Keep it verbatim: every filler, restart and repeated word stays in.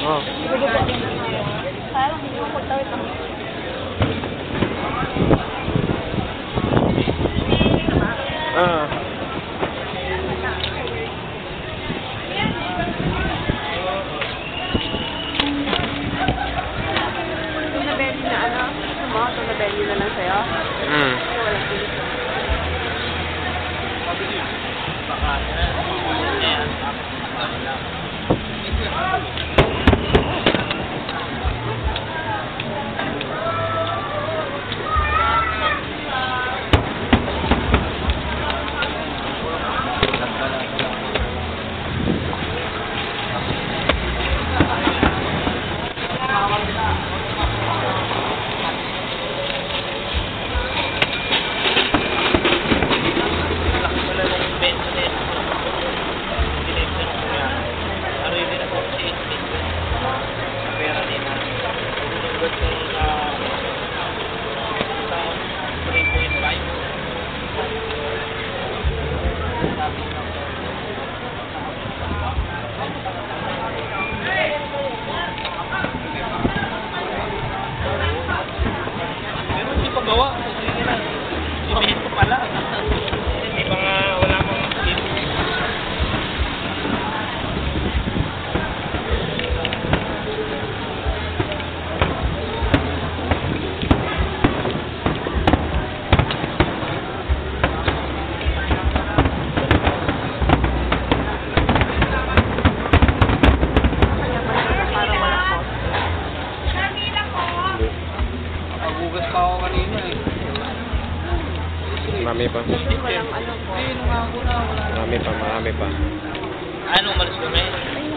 Oh. Parang hindi mo pagtawid ang... Ah. Ito na belly na ano? Gusto mo? Ito na belly na lang sa'yo? Hmm. Walang pilis. Marami pa. Walang ano po. Marami pa, marami pa. Ano, malas kami?